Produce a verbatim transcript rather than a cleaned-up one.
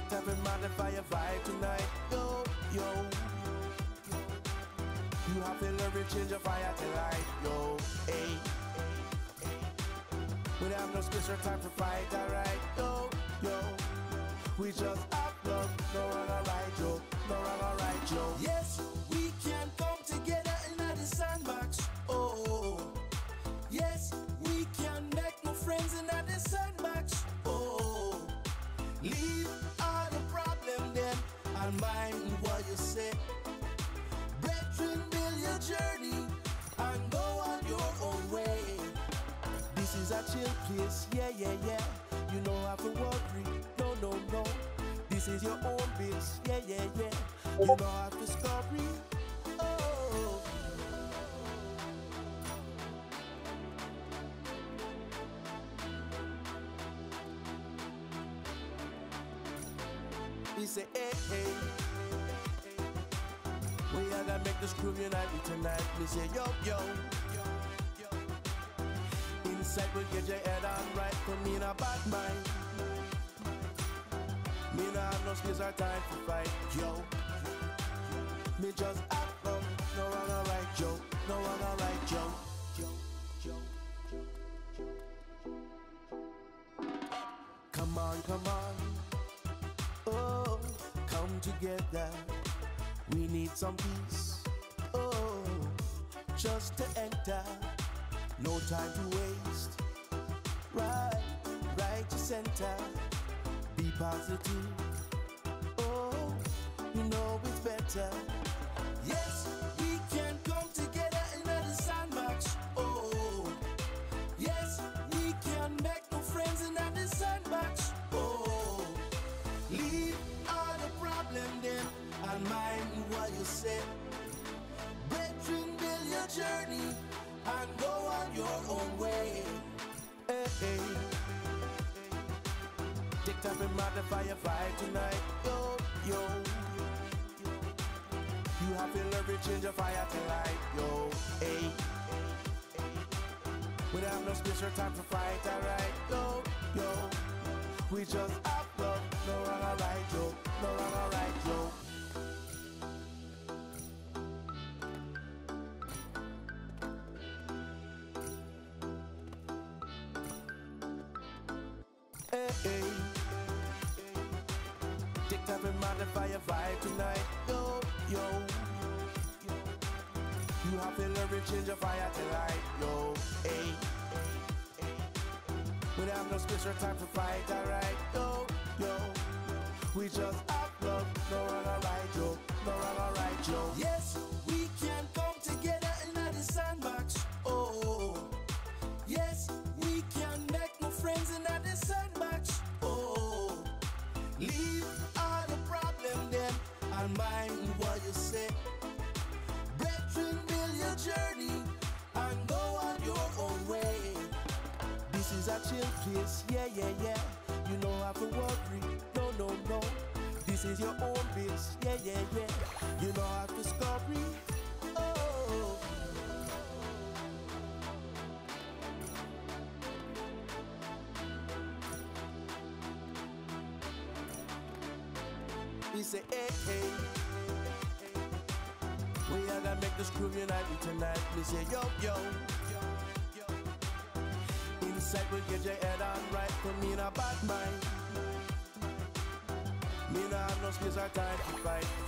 TikTok and modify your vibe tonight. Yo, yo. You have to learn to change your fire to light. Yo, hey. We don't have no space or time for fight, alright. Yo, yo. We just have love, no wrong or right, yo. No wrong or right, yo. Yes, we can come together in the sandbox. Oh, yes, we can make new friends in the sandbox. Oh, leave all the problem then and mind what you say. Brethren, build your journey and go on your own way. This is a chill place, yeah, yeah, yeah. You don't have to worry, no, no, no. This is your own base, yeah, yeah, yeah. You don't have to scurry, oh. We say, hey, hey. We are gonna make this crew unite tonight. We say, yo, yo. Inside will get your head on right. For me in a bad mind. Me not have no space or time to fight, yo. Me just act up, no wrong or right, yo. No wrong or right, yo. Come on, come on. Oh, come together. We need some peace. Oh, just to enter. No time to waste. Right, right to center. Be positive. Oh, you know it's better. Yes, we can come together in the sandbox. Oh, yes, we can make new friends in the sandbox. Oh, leave all the problem then and mind what you say. Brethren, build your journey and go on your own way. Hey, hey. TikTok and modify your vibe tonight. Yo, yo. You have to learn to change your fire to light. Yo, hey. We don't have no space or time for fight, alright. Yo, yo. We just have love, no wrong or right, yo. No wrong or right, yo. Hey, hey. TikTok and modify your vibe tonight. Yo, yo. You have to learn to change your fire to light. Yo, hey. We don't have no space or time for fight, alright. Yo, yo. We just have love, no wrong or right, yo. No wrong or right, yo. Yes, we can come together in the sandbox. Oh, yes, we can make new friends in the sandbox. Oh, leave all the problem then and mind what you say. Brethren, build your journey and go on your own way. This is a chill place, yeah, yeah, yeah. You don't have to worry, no, no, no. This is your own base, yeah, yeah, yeah. You don't have to scurry, oh. We say, hey, hey. We are gonna make this crew unite tonight. We say, yo, yo. Inside will get your head on right. For me in a bad mind. Me not have no space or time to fight.